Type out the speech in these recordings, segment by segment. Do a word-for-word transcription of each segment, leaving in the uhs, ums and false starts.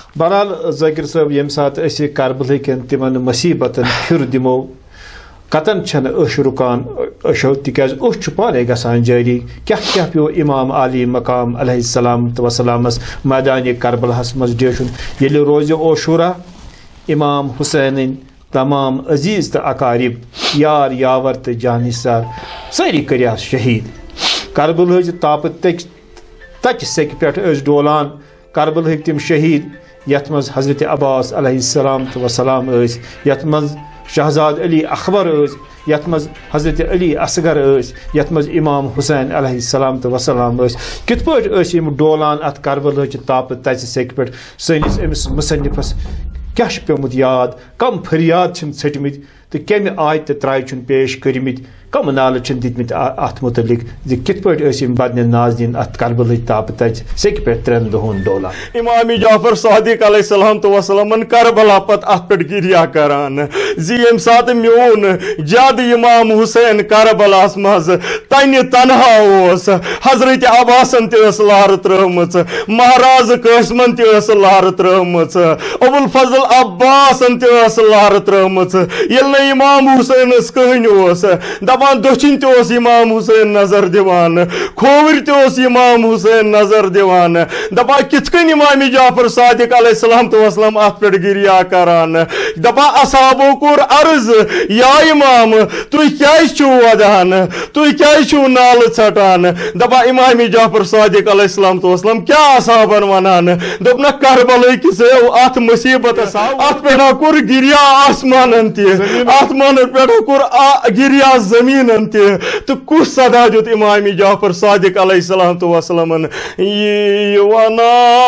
बहरहाल ज़ाकिर साहब यम सात अस करबल कन तिमन मुसीबतन फिर दिमो कतन छन अश रुकान अशो तिकाज अश पाने गसान जारी क्या क्या पे इमाम अली मकाम अलैहिस्सलाम वसलामस मैदान करबलहस मज डेशुन ये रोज ओशुरा इमाम हुसैन तमाम अजीज तो अकारिब यार यावर तो जानिसार सारी कर शहीद करबल हज ताप तक तच सेक पे डोलान करबल हक तम शहीद यथ मज हजरत अब्बास अलैहिस्सलाम वसलाम यथ मज शहजाद अली अकबर यथ मज हजरत अली असगर यथ मज इमाम हुसैन अलैहिस्सलाम वसलाम कित पे डोलान अत करबल ताप तच सेक पे सनिस अमिस मुसन्निफस क्या पेमुत याद कम फरियाद छटमित तो कम आयत त्राय पेश करमित कम नाल दितमित अत मुतलिक कित पे बदन नाजनीन अत करबल ताप तच सेक पे त्रेन दोहन डोला इमाम जाफर सादिक अलैहिस्सलाम तो वसलमन करबला पत अत पे गिरिया करान जी यम सात म्यून जद इमाम हुसैन करबलास मज तन तनहा ओस हजरत अब्बासन तस लहर त्रमच महाराज कासिमन तस लहर त्रमच अबुल फजल अब्बासन तस लहर त्रमच ये इमाम हुसैन कहन ओस दपान दक्षिण तोस इमाम हुसैन नजर दिवान खोवर तोस इमाम हुसैन नजर दिवान दपा कितकन इमाम जाफर सादिक अलैहिस्सलाम तो वसलाम अत पे गिरिया करान दपा असहाबो कोर अर्ज या इमाम तु क्या वदान तु क्या नाल छटान दपा इमाम जाफर सादिक अलैहिस्सलाम तो वसलाम क्या असहाबन वनान दप ना करबल किस अत मुसीबत अत पे कोर गिरिया आसमान ते आसमान पे कोर गिरिया जमीन तो कुछ सदा दुत इमाम जाफर सादिक अलैहिस्सलाम तो वसलमन वनान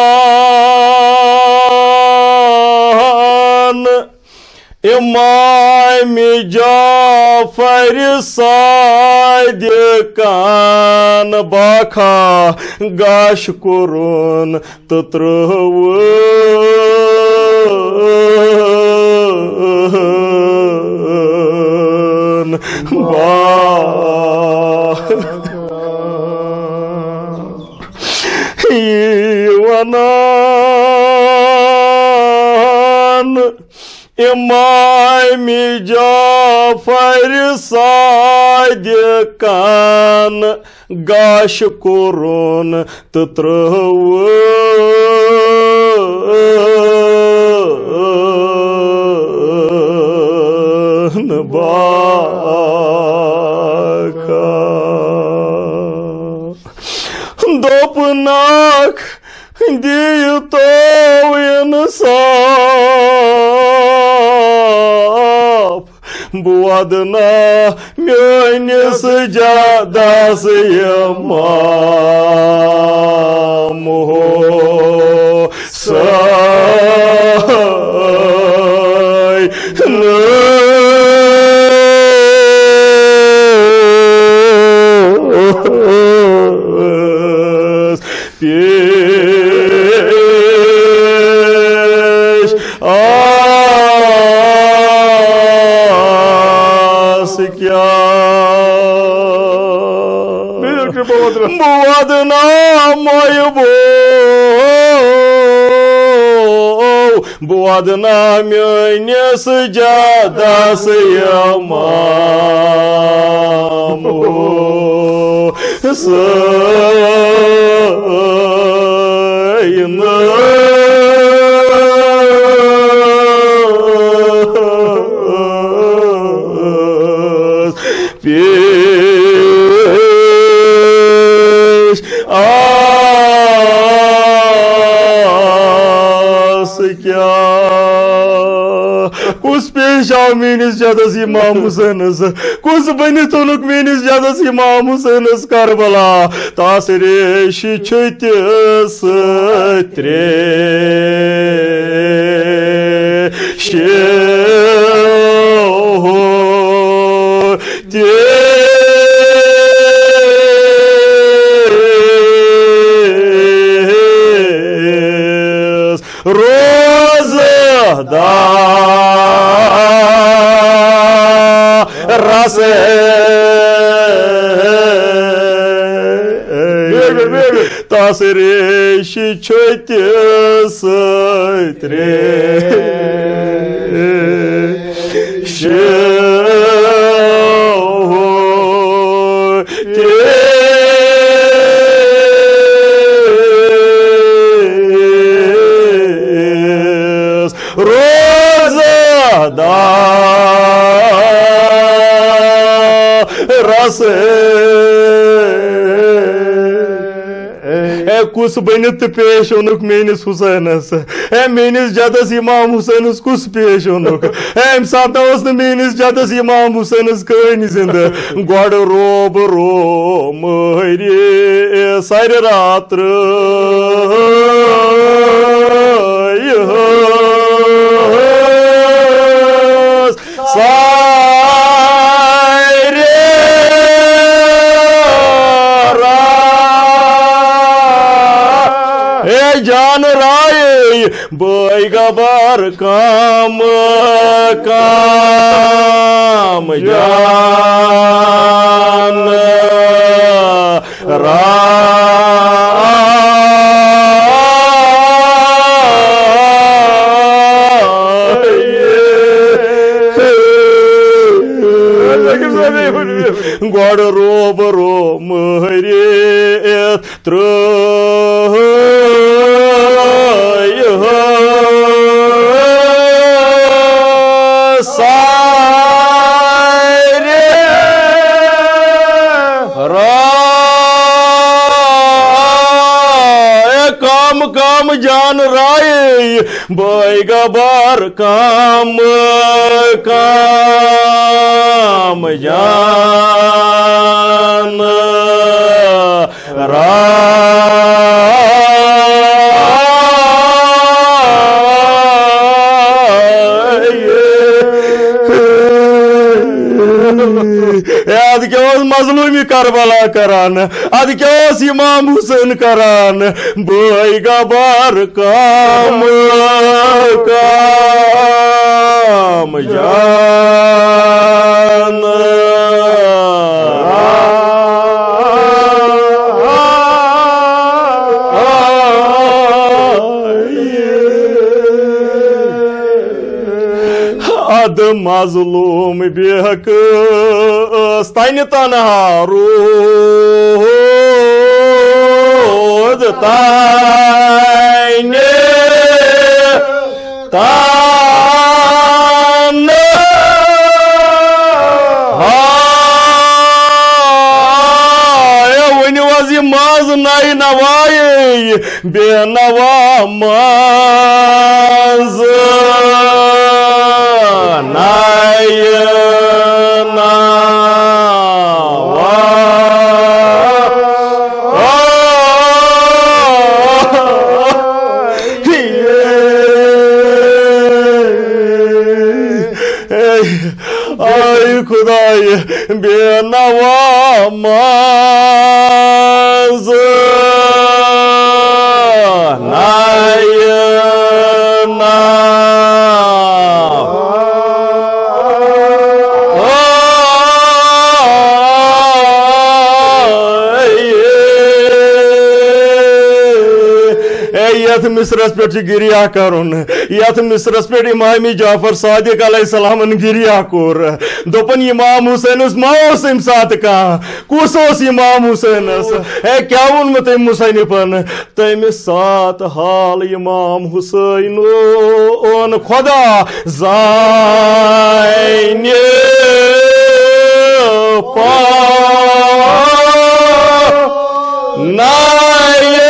इमाम जाफर सादिकान बाखा गाश कुरुन तो त्रव वनान इमाम जाफर सादिकान गाश कुरुन तो त्रव दोपनाक दियो तो इंसाफ बुआदना म्यानिस जादास यमाम हो साय पेश आस क्या बुआदना मोयबो बुआदना म्यानिस जादास यमाम सायन पेश आस क्या कुछ पेश आओ मेनिस जदस इमाम हुसैनस कुछ बनि तुनुक मेनिस जदस इमाम हुसैनस करबला तासरेश छतिस त्रे शे ते रोज दा रस तासरेश छतिस Kus banit peş onuk menis Husaynas. Hem menis jadas İmam Husaynas kus peş onuk. Hem satavas menis jadas İmam Husaynas könizinde. God rob ro mahri sayr ratr. Can ray baygabar kam kam can ray God rob ro mahri tr Can ray baygabar kam kam can Ad kya mazlumi Karbala karan, ad kya İmam Hüseyin karan, baygabar kam kam can ad mazlum bihak stayni tanha rud tayni tanha evni vazimaz nay navai be navamaz nay Ay Kuday be navamaz nay Yat misras pe giriya karun yat misras pe İmam Cafer Sadiq aleyhisselamın giriya kur dopan İmam Hüseyinus maos imsat ka kusos İmam Hüseyinus e kya un mate Hüseyni pan temi sat hal İmam Hüseyin on Khoda zayne pa naye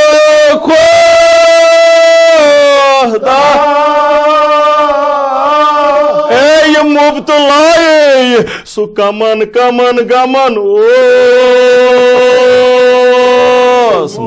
Ey mubtalay su kaman kaman gaman os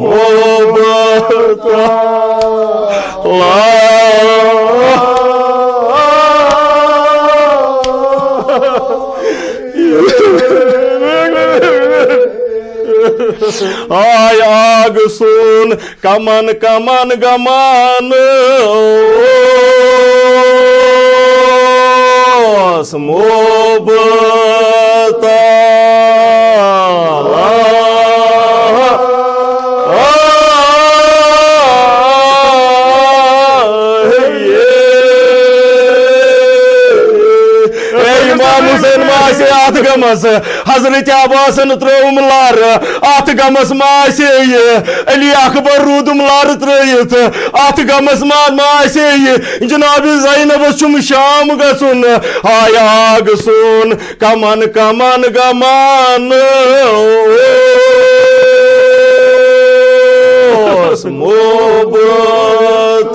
Ay agsun kaman kaman gaman os mubtala गमस हजरत अब्बासन त्रुम लार अत गमस मासे अली अकबर रूदम लार त्रित अत गमस मासे जनाब ज़ैनबस चुम शाम गसुन हाय आग सुन कमन कमन गमान मोहब्बत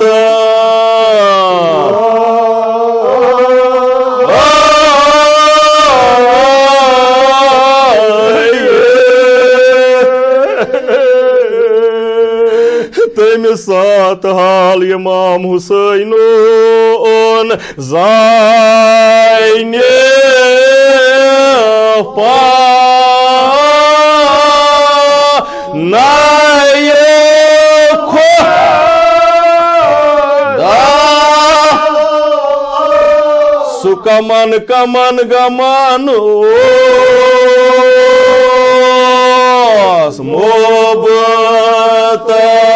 तम सात हाल इमाम हुसैन ज़ाइने पा नाये सुकमन कमन गमन मोहब्बत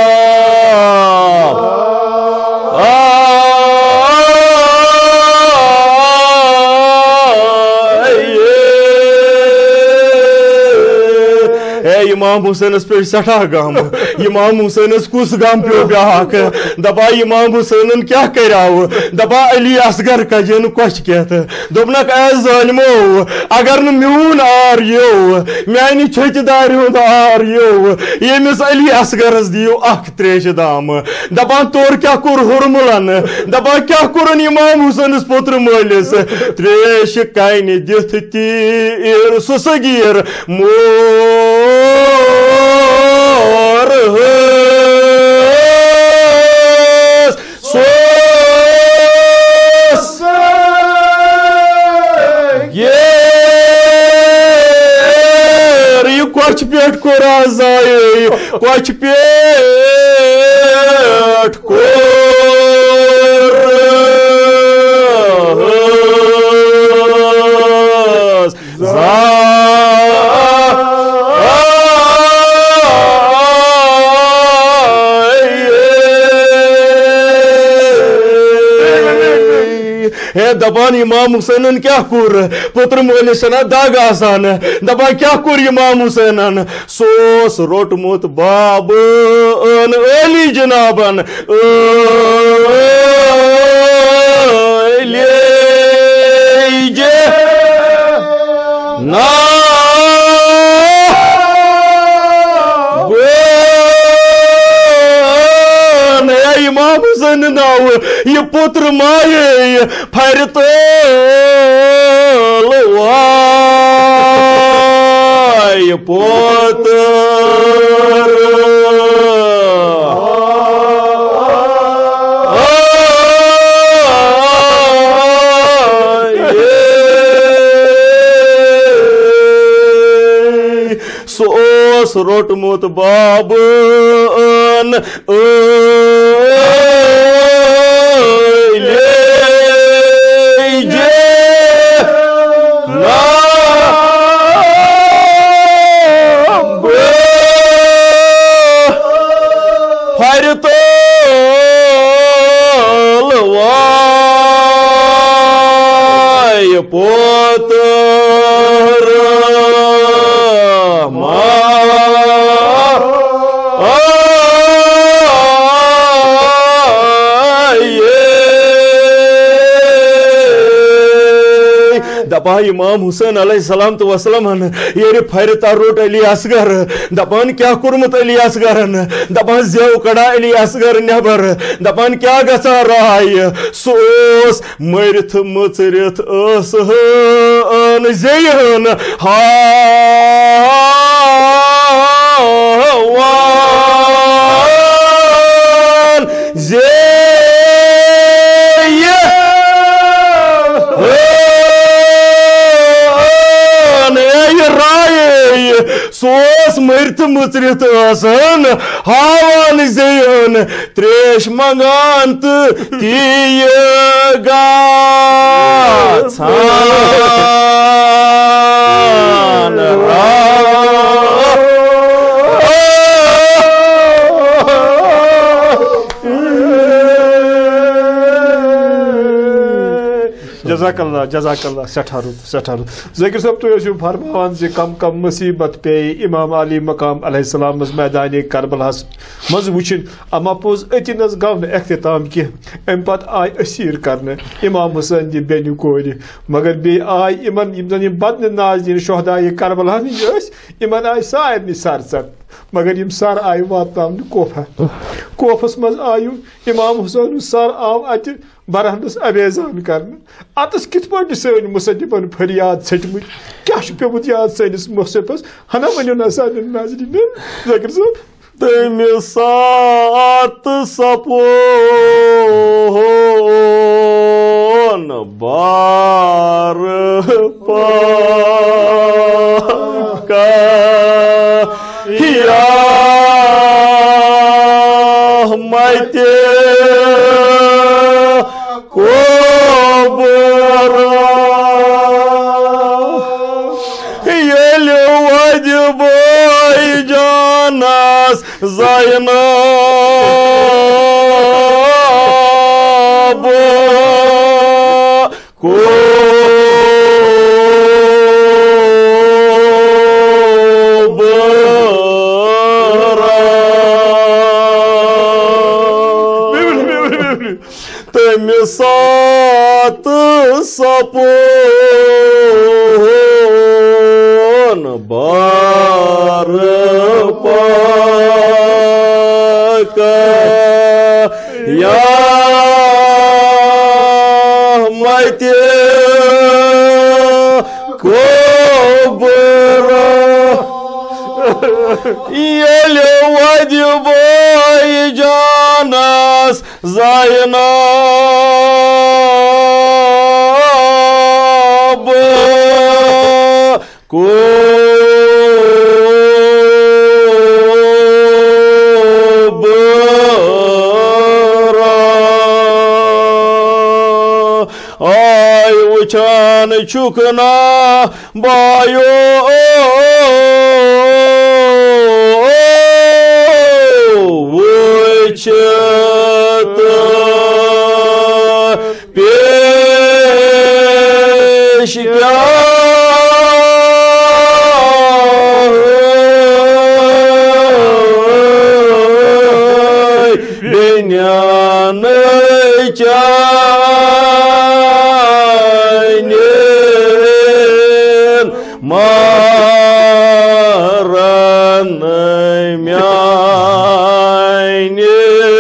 इमाम हुसैनस पे सठा गम इमाम हुसैनस कुस गम पे ब्याक दपा इमाम हुसैन क्या कराव दपा अली असगर कजन कश कहत दोपनक ऐ ज़ालिमो अगर न म्यून आर यो म्यानि छचदार हुंद आर यो यमिस अली असगरस दियो अख त्रेश दाम दपा तोर क्या कुर हुरमुलन दपा क्या कुरन इमाम हुसैनस पुत्र मलिस त्रेश काइन दिथ तीर सुसगीर मो कच पेट को राजाए कच पेट को दपान इमाम हुसैन क्या कुर पुत्र मोलिस दाग आसान दपा क्या कुर इमाम हुसैन सोस रोटमुत बाब अली जनाबन ना इमाम हुसैन नाव ये पुत्र माये फरत ये पुत्र सोस रोटमुत बाबन दपा इमाम हुसैन अलैहिस्सलाम तो वसलम ये फरता रोट अली असगर दपान क्या कुरमत अली असगरन दपान जेव कड़ा अली असगर नबर दपान क्या गसा राय सोस मरिथ मचरिथ अस हन जेहन हावान जे सोस मरत मुचरित आसन हावान जयन त्रेश मंगान तो तीय गाछान जज़ाकल्लाह जज़ाकल्लाह सठा रुत सठा रुत ज़ाकिर साहब तुम ٲسِو फरमावान जे कम कम मुसीबत पे इमाम अली मकाम अलैहिस्सलाम मज मैदान करबलास मज वुचिन अमा पोज अति नज गव न इख्तिताम की अम पत आय असीर करने इमाम हुसैन दी बेनि कोरि मगर बे आय इमन यम जन बदन नाज़रीन शोहदाए करबला nis इमन आय सारनि सर सर मगर यम सर आय वाताम कोफा कोफस मज आयु इमाम हुसैन सर आव अत बरहनस अवेजान कर अतस कित पे सन मुसदिबन फरियाद सटमुत क्या पेमुत याद सैनिस मुसफस हना वनो ना सान नाज़रीन ज़ाकिर साहब तमि सात सपोन बार पाका हिया मते कोबरा येले वजबोय जानस ज़ैनब को तमि सात सपोन बार पाका या मते कोबरा येले वजबोय जानस ज़ैनब को आय वुचान चुकना बायो वुचत पेश क्या बेन्यान क्या मारन म्याने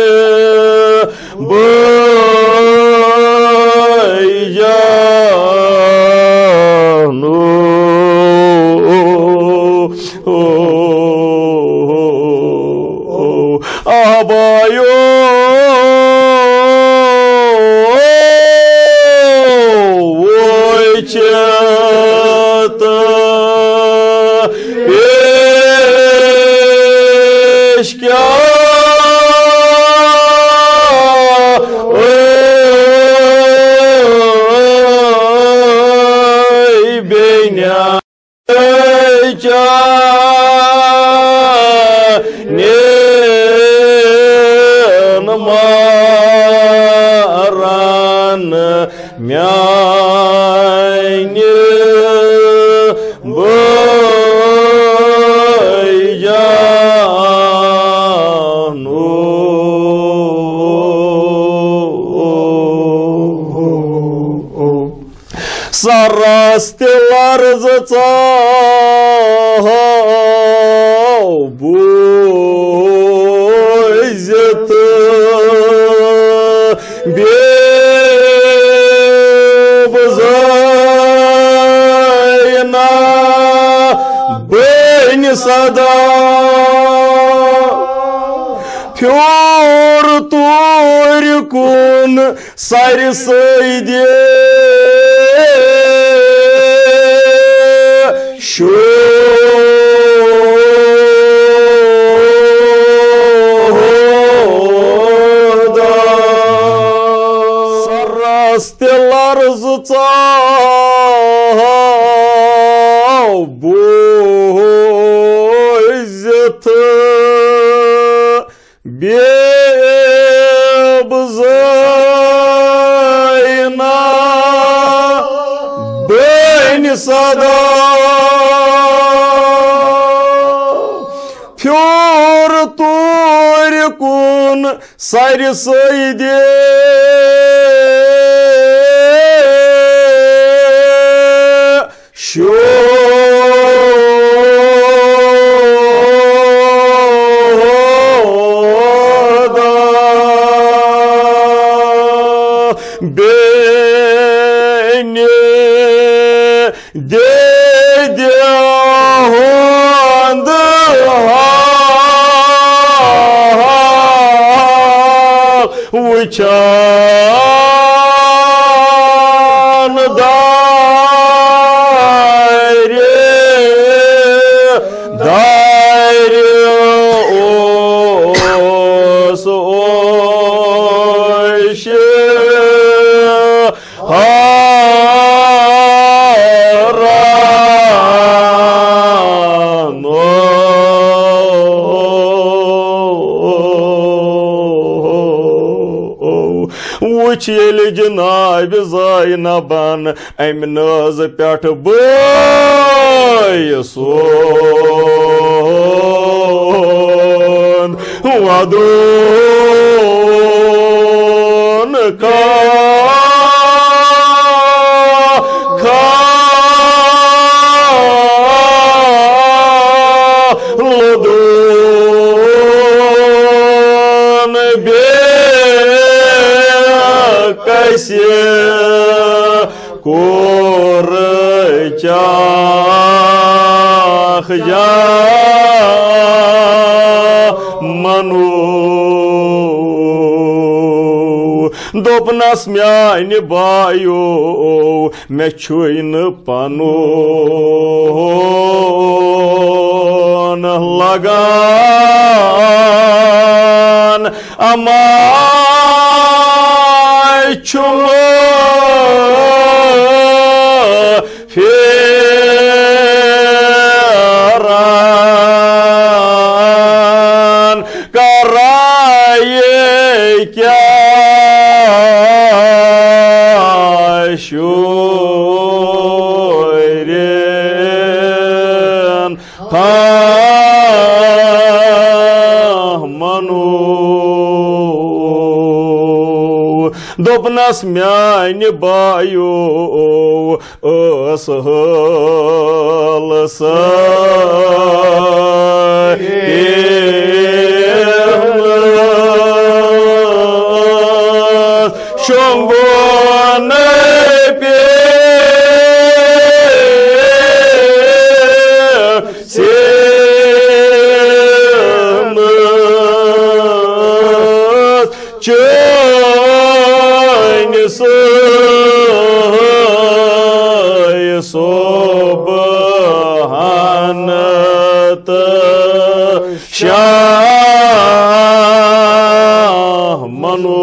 बयानो आबायो Sarrastilar zıca bu izzeti bebzayna beni sada pür turkun sarsaydı şurada sarrastilar zıca bu izzeti bebzayna सदा फ्योर तोर कुन सर सैदे शोदा बेने दे दिया होंद उचान दायरे दायरे ओस ओशे वुच येले जनाब ज़ैनबन अमि नाज़ पेठ बय सोन वदोन का खा लदोन बे कैसे कोर चाख जा मनु दोपनस म्यान बायो मे छुन पनोन लगान अमा चुम फेरान कराए क्या शोरेन था मनु दोपनस म्यान बायो असहल शंगो पे से सोबहानत शाह मनो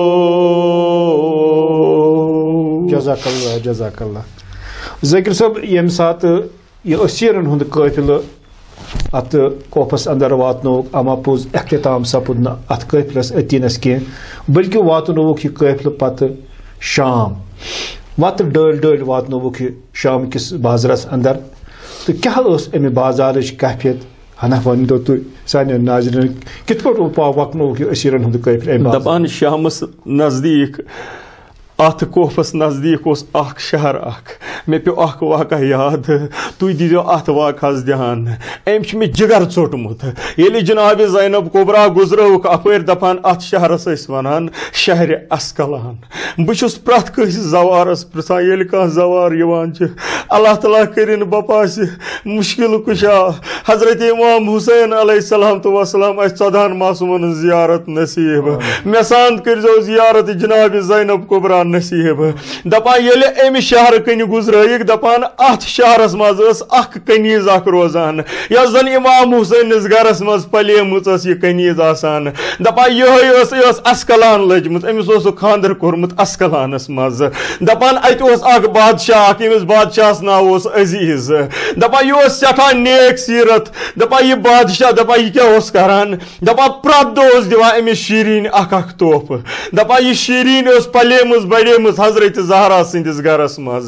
जज़ाकल्लाह जज़ाकल्लाह ज़ाकिर साहब यम सात ये असीरन हुंद काफिल अत कोफस अंदर वातनो अमा पोज इख्तिताम सपुद न अत काफिलस अतीनस के बल्कि वातनोवुक यह काफिल पत शाम वत डल डल वातनोवुक शाम किस बाजारस अंदर तो क्या अमे बाजार कैफियत हना वन दो तु सान नाजरन कित पट वकनोवुक असीरन हुंद काफिल दपान शामस नजदीक अत कोफस नजदीक अख शहर अख मे पे अख वाक़ा याद तु दीजो अत वाक़ास ध्यान अम मे जिगर चोटमुत ये जनाब ज़ैनब कुबरा गुजरौक अपर दपान अत शहरस वनान शहर अस्कलान बहुस प्रत कस जवारस पृछान ये कह जवार अल्लाह ताला करिन बपास मुश्किल कुशा हजरत इमाम हुसैन अलैहिस्सलाम तो वसलाम चौदहन मासूमन जियारत नसीब मे सान करो जियारत जनाब ज़ैनब कुबरा नसीब दपान ये अमि शहर कन गुजरक दपान अत शहरस मज अख कनीज अख रोजान यस जन इमाम हुसैन गरस मज पलेमुत यह कनीज आसान दपान यह अस्कलान लजमुत अमिस खानदर कोरमुत अस्कलानस मज दपान अत बादशाह यमिस बादशाह नाव अजीज दपान यह सठा नेक सीरत दपान यह बादशाह दपान यह क्या करान दपान प्रत दो दिवान अमिस शीरीन अख अख तोहफ दपान यह शीरीन पलेमुत बड़ेमुत हजरत ज़हरा सिंदिस गरस मज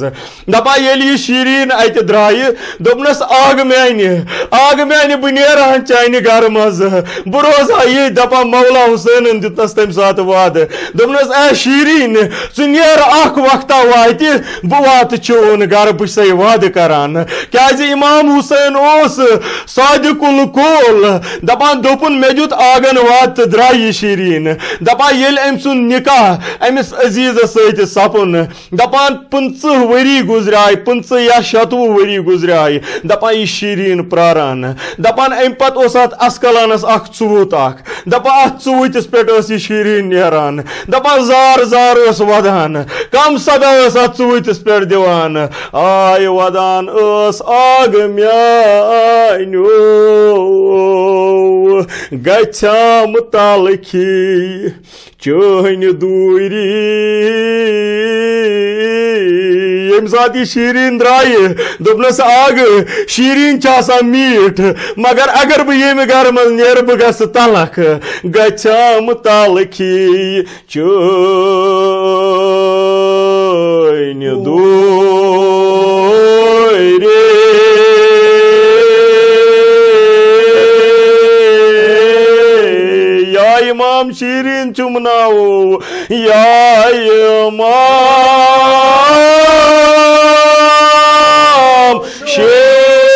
दपा ये शीरीन अत द्राय दोपनस आग मैन आग मैन बह नेरान चान घर मज बह रोजा ये दपा मौला हुसैन दितनस तम सात वाद दोपनस ए शीरीन छु नेर अख वक्ता वात बह वात चोन घर बह से वाद करान क्या इमाम हुसैन ओस सादिकुल कौल दपान दोपुन मे दुत आगन वात द्राय शीरीन दपा ये अम सुन निकाह अमिस अजीज सत सपुन दपान पंचह वरी गुजराय पंचह या शतवु वरी गुजराय दपान यह शीरीन प्रारान दपान अम पत ओस अत अस्कलानस अख चुवुत अख दपा अत चुवुतिस पेट यह शीरीन नेरान दपा जार जार ओस वदान कम सदा ओस अत चुवुतिस पेट दिवान आय वदान ओस आग म्यान्यो गछाम तालखी चोहन दूरी यम साथ यह शीरीन द्राय दोपनस आग शीरीन चासा मीठ मगर अगर बह ये घर मज नेर बह गस तलख गछाम तालखी चोहन दूरी इमाम शीरीन चुमनाओ या इमाम शीरीन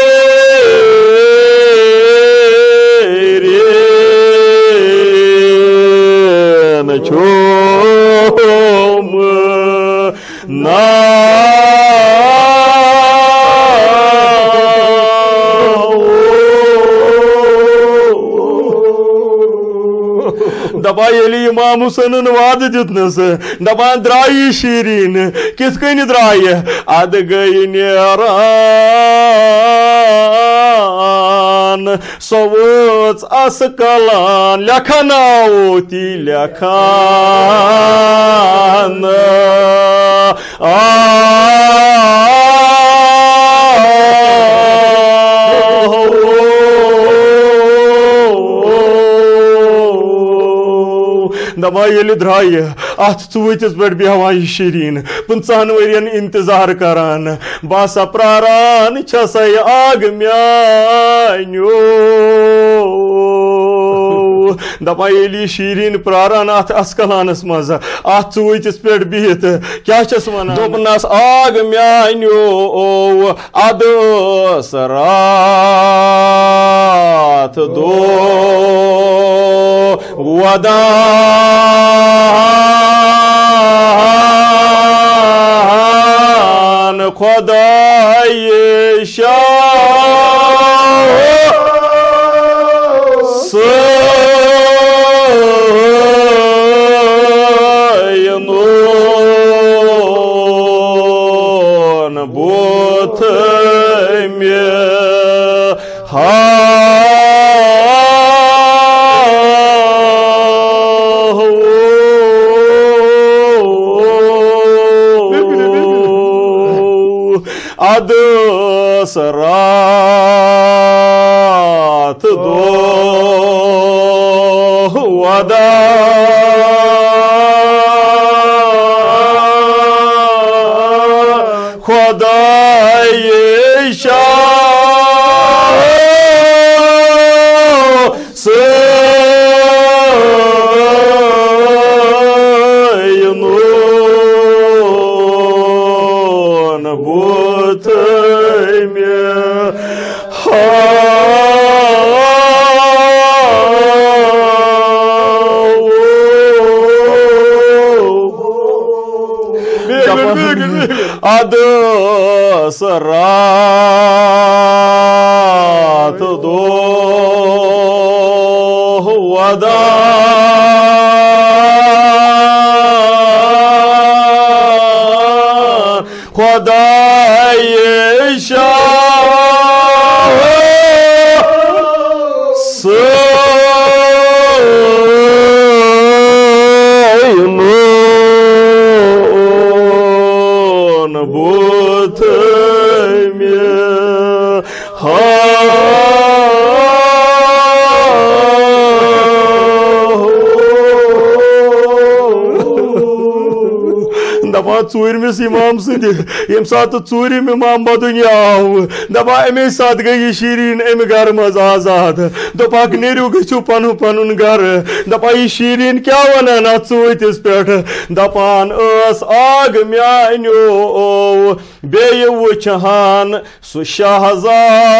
चुम ना दपा ये इमाम हुसैन वाद दितनस दपान द्राय शीरीन किस कन द्राय अद गई नेरान सवच अस कलान लखन आओ ती लखन आ दपा ये द्राय अत चुवतिस पे बेहवान यह शीरीन पंचहन वरियन इंतजार करान बासा प्रारान छस आग म्यान्यो दपा ये शीरीन प्रारान अत अस्कलानस मज अत चुवतिस पे बिहित क्या वन दोपनस आग म्यान्यो अद रात दो वदा खुदाए शाह सयनोन बोथ में हा अद रात दो वदा खुदाए शाह सयनोन बोथ अद रात दो वदा खुदाए शाह सयनोन बोथ में हा दपा चूरमिस इमाम सद यम सात चूरिम इमाम बदुन आव दपा अमे सात गई शीरीन अम घर मज आजाद दोपाक नेरू गु पनु पनुन घर दपा यह शीरीन क्या वनान अत चूतिस पे दपान आग म्यानो बे वुचहान सु शहजाद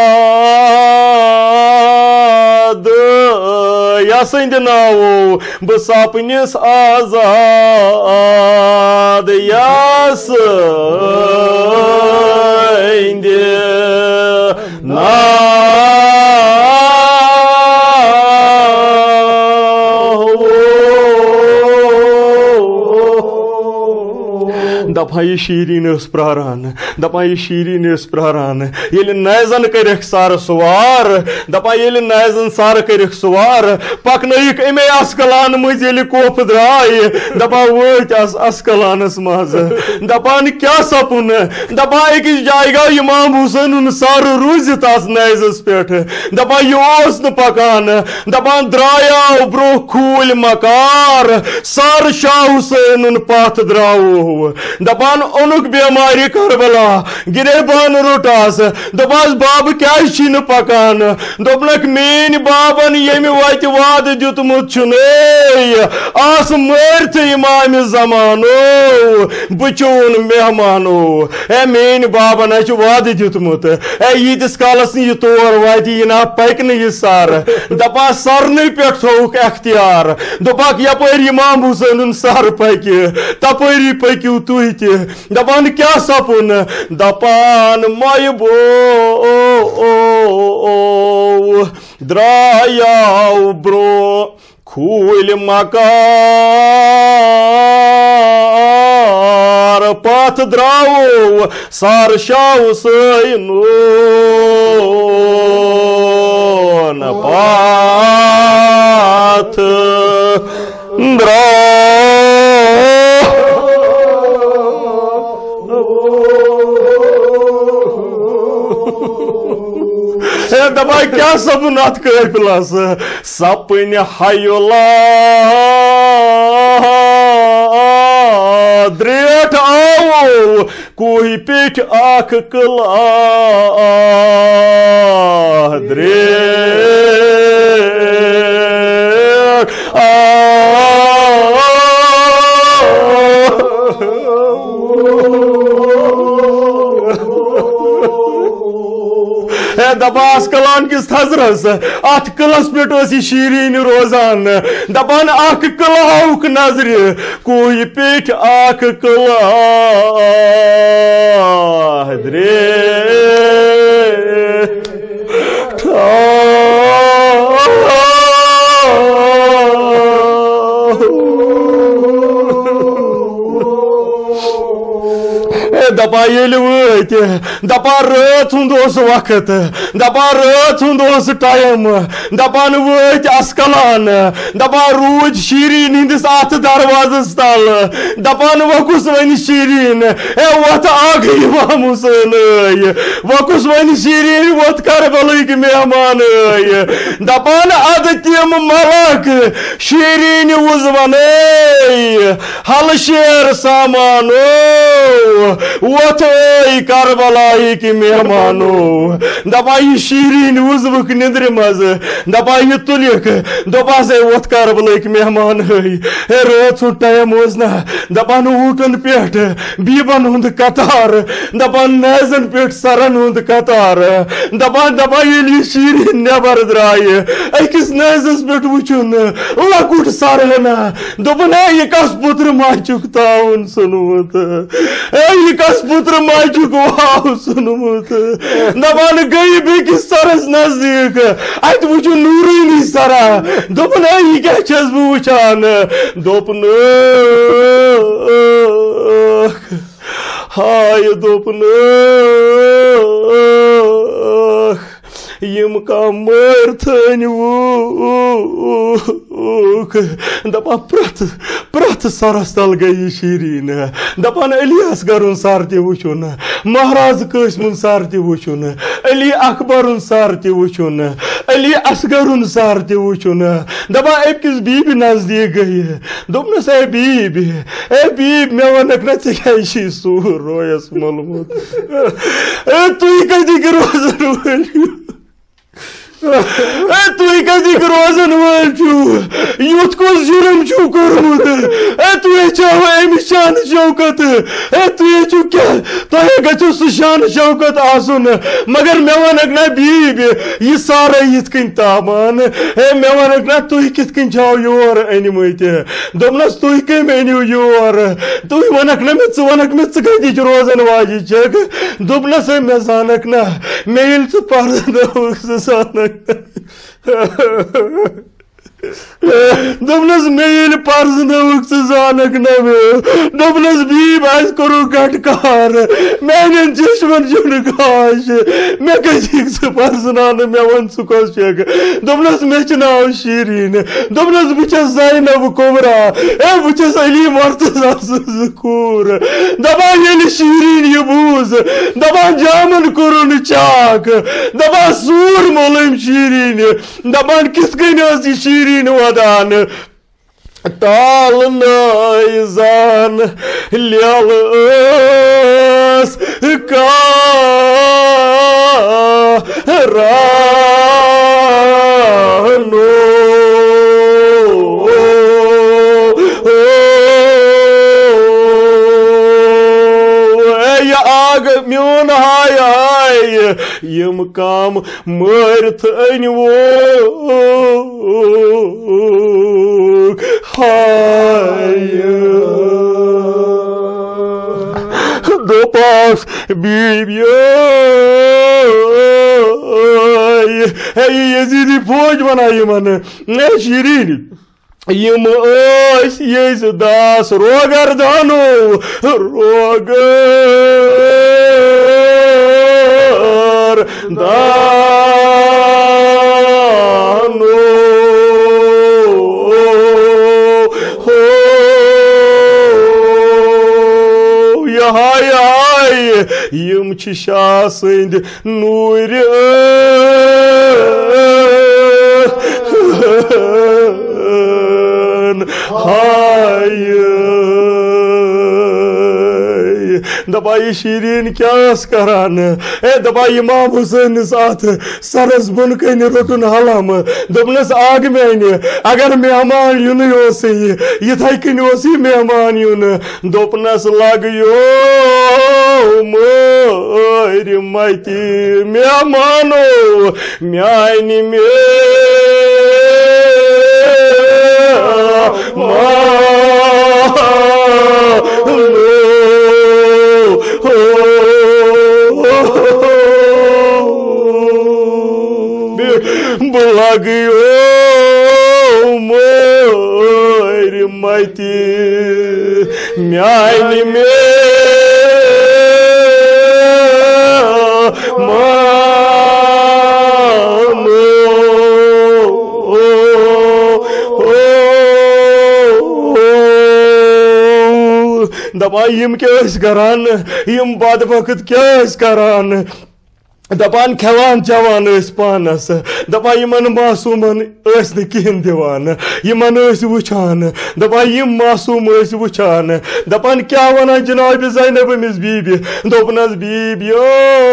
यसंद नावो बह सपनिस आजाद यस ना दपा यह शीरीन प्रारान दपा यह शीरीन प्रारान ये नैजन कर सार सवार दपा ये नैजन सार कर सवार पकनक अमे अस्कलान मज कोप द्राय दपा वत अस्कलानस मज दपान क्या सपुन दपा अकिस जाय गो इमाम हुसैन सार रूजित अस नैजस पे दपा यह पकान दपान द्रायाव ब्रो खूल मकार सार शाह हुसैन पथ द्राव दपान ओनुक बेमारी करबला गिरेबान रोटास दपास बाब क्या पकान दोपनक मेन बाबन यम वत वाद दुतमुत आस मरत इमाम जमानो बचोन मेहमानो ए मेन बाबन वाद दुतमुत ए यीतिस कालस यह तौर वात यह ना पक यह सर दपा सरन पे थोक अख्तियार दोपाक यपर इमाम हुसैन सर पक तपरी पकू तुह दपान क्या सपुन दपान मयबो द्रायाव ब्रो खूल मकार पथ द्रावो सार शाह हुसैन पथ द्राव दपा क्या सपन अत कर प्लस सपन हयुला द्रेट आओ कोई पेट आख कला द्रेट दपास कलान किस थजरस अत कलस पे शीरीन रोजान दपान अख कलाउक नजर कोई पेट आख कला द्रे दपा वत दपा रात हुंद वक्त दपा रात हुंद टाइम दपान वत अस्कलान दपा रूज शीरीन हिंदिस अत दरवाजस तल दपान वकुस वन शीरीन ए वत आग इमाम हुसैन वकुस वन शीरीन वत करबलक मेहमान दपान अद तिम मलक शीरीन उज वने हल शेर सामानो वत करबलाई की मेहमानो दपा यह शीरीन उजवक निद्र मज दपा यह तुलिक दपा से वत करबलक मेहमान हे रात सु टाइम ना दपान ऊटन पे बीबन हुंद कतार दपान नैजन पे सरन हुंद कतार दपान दपा ये शीरीन नबर द्राय अकिस नैजस पे वुचुन लकुट सर ना दोपन यह कस पुत्र माचुक ताउन सुनमुत यह कस पुत्र माचुक वाव सुनमुत दपान गई बेकिस सरस नजदीक अत वुचु नूरानी सरा दोपन यह क्या छस बह वुचान दोपन हाय दोपन यम का मर थन दपा प्रथ प्रथ सरस तल गई शीरीन दपान अलियास गरुन सर ते वुचुन महाराज कासिमुन सर ते वुचुन अली अकबरुन सर ते वुचुन अली असगर सर ते वुचुन दपा अकिस बीबी नजदीक गई दोपनस ए बीबी ए बीब मे वनक ना ऐ क्या सूर रोयस मोलमुत तुई कदिक रोजन वल तुई कदिक रोजन वल युथ कस जुर्म छु कोरमुत तुई चाहो अमिस शान शौकत तुई छु क्या तुह गो सह शान शौकत आसन मगर मे वनक ना बीब यह सारे यथ कन तामान हे मे वनक ना तुह कित कन छो योर अनमत दोपनस तुह कम अनिव योर तुह वनक ना मे वनक मे कदिक रोजन वाजि छक दोपनस मे जानक ना मे यिल छु पर्दनवक जानक दोपनस मे यिल पर्दनवक जानक ना मे दोपनस बीब आज करो गटकार मैंने चश्मन जुन काश मे कदिक सह पर्दनान मे वन सह कस छक दोपनस मे नाव शीरीन दोपनस बह ज़ैनब कुबरा ए बह अली मुर्तज़ा ज़कूर दपान ये शीरीन यह बूज दपान जामन कुरुन चाक दपान सूर मोलम शीरीन दपान किस कन यह शीरीन वदान ताल नाइजान लेल कारानो आग म्योन हाय हाय यम काम मर्थ अनवो हाय दोपास बीबियो यजीदी फौज बना यमन शीरीन यम यस दास रोगर दानो रोगर दानो हो हाय हाय यम शाह सद नूर हाय दपा यह शीरीन क्या करान ए दपा इमाम हुसैन अत सरस बुन कन रोटन हलम दोपनस आग मेन अगर मेहमान युन इथे कन मेहमान युन दोपनस लग यो मर मत मेहमानो म्यान मे लगियो मोर मत म्यान मे दपा यम क्या करान यम बद वक्त क्या करान दपान खेवान चवान पानस दपा यमन मासूमन कहें दिवान यमन वुचान दपा यम मासूम वुचान दपान क्या वना जनाब ज़ैनब अमिस बीबी दोपनस बीबियो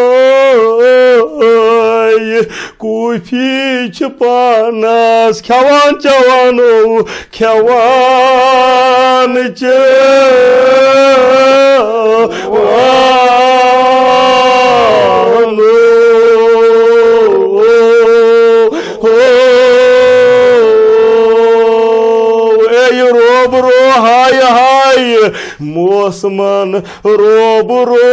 कूफी पानस खेवान चवानो खेवान चवानो रोब रो हाय हाय मौसमन रोब रो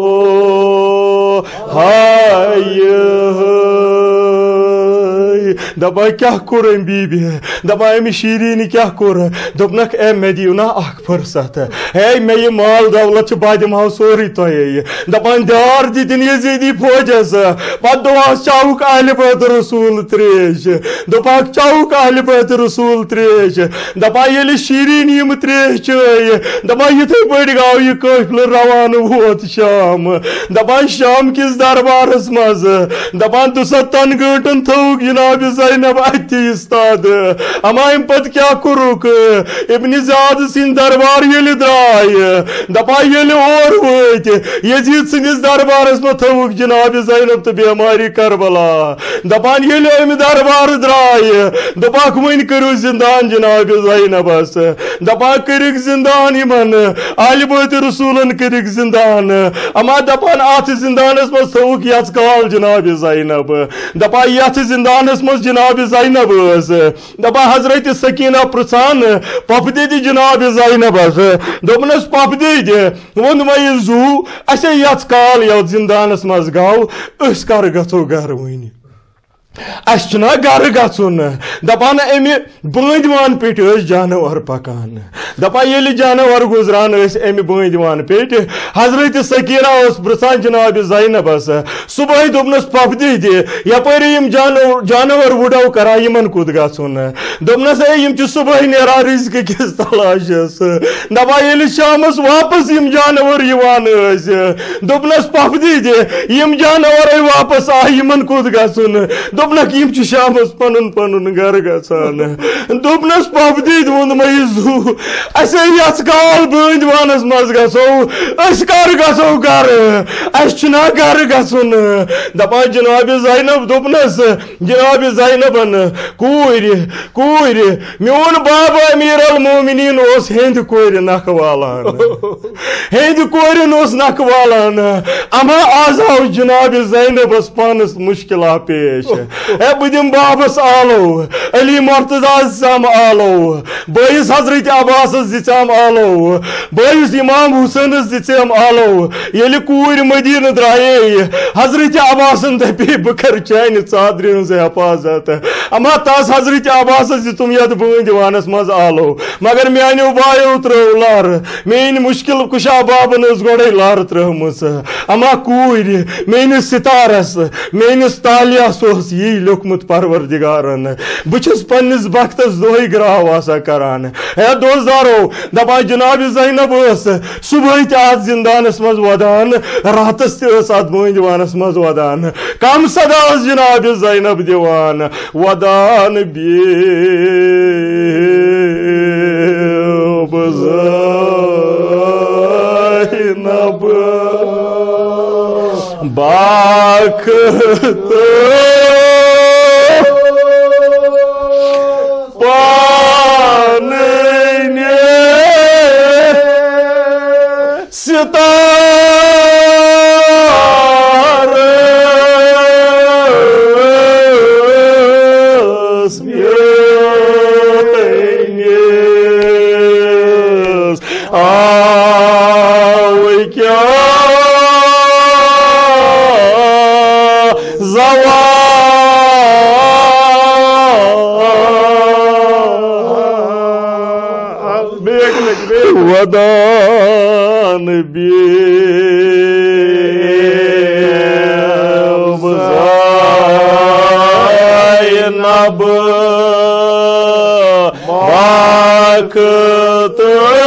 हाय दपा क्या कोर अम बीबी दपा अम शीरीन क्या कोर दोपनक ए मे दियो ना अख फुर्सत है मे ये माल दौलत बह दिमो सोरी तुहे दपान दार दिन यजीदी फौजस पे दोस चाउक अहल बैत रसूल त्रेश दोपाक चाउक अहल बैत रसूल त्रेश दपा ये शीरीन यम त्रेश चे दपा इथे पे गो यह काफिल रवान वोत शाम दपान शाम किस दरबारस मज दपान दुसतन गंटन थोक जनाब ज़ैनब अति इस्ताद अमाम पत क्या कुरुक इब्न ज़ियाद सिन दरबार ये द्राय दपा ये और वत यजीद सिंस दरबारस में थोक जनाब ज़ैनब तो बेमारी करबला दपान ये अम दरबार द्राय दपाक वन करो जिंदान जनाब ज़ैनबस दपा करिक जिंदान यमन अहल बैत रसूलन करिक जिंदान अमा दपान अत जिंदानस मज थोक यच काल जनाब ज़ैनब दपा यथ जिंदानस मज जनाब ज़ैनब दपा हजरत सकीना पृछान पप दे जनाब ज़ैनबस दोपनस पप दे वोन मे जू असे यच काल यथ जिंदानस मज गो अस कर गो गर वन अना गर गुन दपान अमि बंदवान पे जानवर पकान दपा ये जानवर गुजरान अमि बंदवान पे हजरत सकीना पृछान जनाब ज़ैनबस सुबह दोपनस पप दे यपर जानवर वुडो करा यमन कुत गुन दोपनस ए सुबह नेरा रिज़्क़ किस तलाशस दपा ये शामस वापस यम जानवर यवान दोपनस पप दे यम जानवर वापस आ यमन कुत गुन दोपनक यम शामस पनुन पनुन गर गसान दोपनस पप दीद वोन मे जू असे यच काल बंदवानस मज गो अस कर गो गर अना गर गुन दपा जनाब ज़ैनब दोपनस जनाब ज़ैनबन कूर कूर मोन बाब अमीर अल मोमिनीन ओस हेंद कोर नख वालान हेंद कोर नख वालान अमा आज आव जनाब ज़ैनबस पानस मुश्किल पेश ए बुदिम बाबस आलो अली मुर्तजा दिचाम आलो बैस हजरत अब्बास दिचाम आलो बैस इमाम हुसैन दिचाम आलो ये कूर मदीन द्राये हजरत अब्बासन दपे बह कर चान चादर हज हिफाजत अमा तस हजरत अब्बास तुम ये बंदवानस मज आलो मगर मानो बायो त्रो लार मेन मुश्किल कुशा बाबन गोड़े लार त्रहम अमा कूर मेनिस सितारस मेनिस तालियास यी लोकमुत परवरदिगारन बस पन्निस वक्तस दोह ग्राव आसा करान है दोस्तदारो दपा जनाब ज़ैनब सुबह तथ जिंदानस मज वदान रातस तथ बंदवानस मज वदान कम सदा जनाब ज़ैनब दिवान वदान ज़ैनब बाखत वदान ज़ैनब बाखत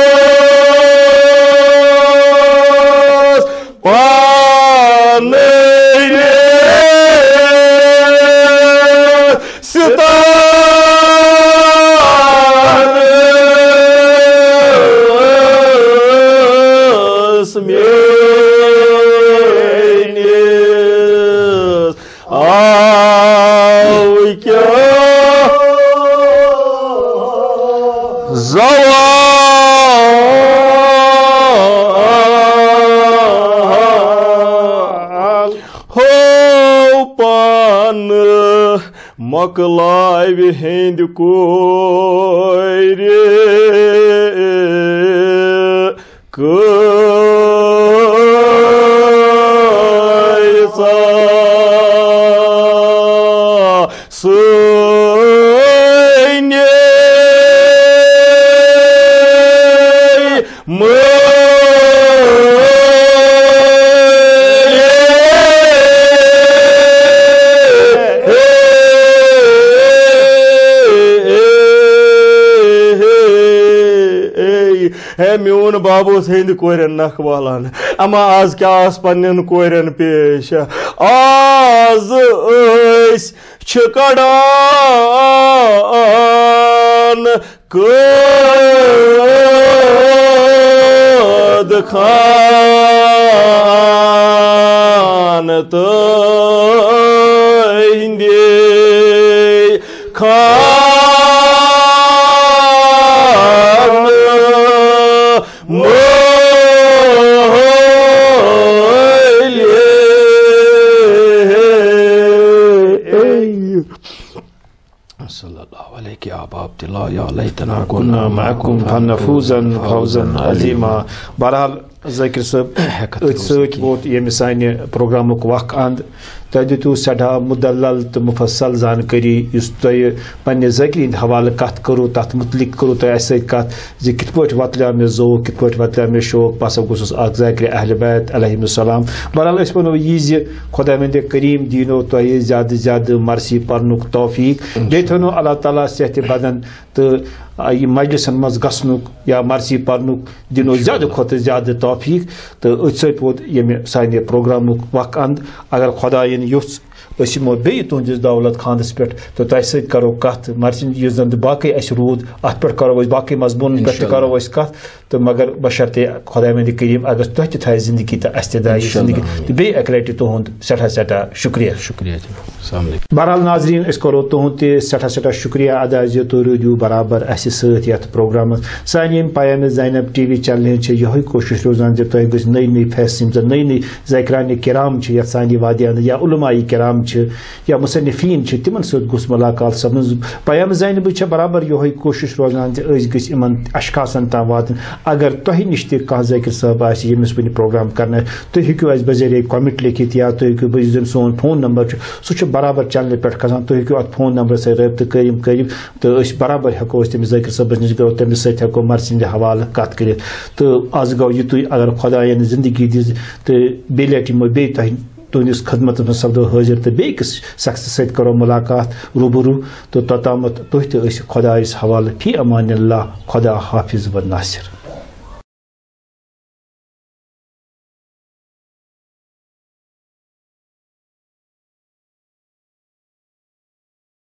मकलाव हेंद कोर कैसा है म्योन बाबोस हिंद कोरन नख वालान अमा आज क्या आस पन्नन कोरन पेश आज ऐस छकड़ान कद खान तो हिंदे खान बहरहाल ज़ाकिर साहब वोत ये सान प्रोग्राम वक् अंद तुम दितु सड़ा मुदल्ल तो मुफसल जानकारी पे ज़ाकिर हिंद हवाले कत करो तथ मुतलिक करो तुम अस कत जी कित पे वतल्या मे ज़ोक कित पे वतल्या मे शौक बह सा गुसुस ज़ाकिर अहल बैत अलैहिमुस्सलाम। बहरहाल अस वनो यह खुदा मंद करीम दीनो तुम ज़्यादा ज़्यादा मरसी पर्नुक तौफीक बे थो अल्लाह ताला सेहत बदन तो मजलिसन मज गसनुक या मरसी पर्नुक दिनो ज़्यादा खुद ज़्यादा तौफीक तो अथ सत वोत ये सान प्रोग्राम वक् अंद अगर खुदायन युस यमो बे तुहस दौलत खानस पे तो तह सत करो कत मरसिन यह जन बाकी अस रूद अत पे करो बाकी मजमून पे करो कत तो मगर बशर्ते खुदा मंद करीम अगर तुह त थे जिंदगी तो अस दायी जिंदगी तो बे अक लटि तुंद सठा सठा शुक्रिया शुक्रिया। बहरहाल नाजरीन अस करो तुंद त सठा सठा शुक्रिया अदा जो तुम रूदू बराबर अस सत प्रोग्राम सान पयाम ज़ैनब टी वी चैनल यही कोशिश रोजान जब तुम गो नई नई फैस नई नई ज़ाकिरान किराम ये सानी वादियान या उलमाई किराम या मुसन्निफीन तिमन सत गुस मुलाकात सपन पयाम ज़ैनब बराबर यही कोशिश रोजान इन अशखासन ताम वातन अगर तुह नश कह ज़ाकिर साहब यमिस वन प्रोग्राम कर तुम हेकू बजरिए कमेंट लिखित या तुम हेकू सोन फोन नंबर सह बराबर चैनल पे खसान तुम हेकू अत फोन नंबर सत रब्त करीम करिव तो बराबर हेको तमिस ज़ाकिर साहबस नश गो तमिस सत हेको मरसिन हवाले कत कर तो आज गो युत अगर खुदायन जिंदगी दिज तो बे लटि बे तुह तुहस खदमत में सपदो हाजिर तो बेकिस शख्स सत करो मुलाकात रूबरू तो तोतामत तुह तो खुदायस हवाले फी अमान अल्लाह खुदा हाफिज व नासिर।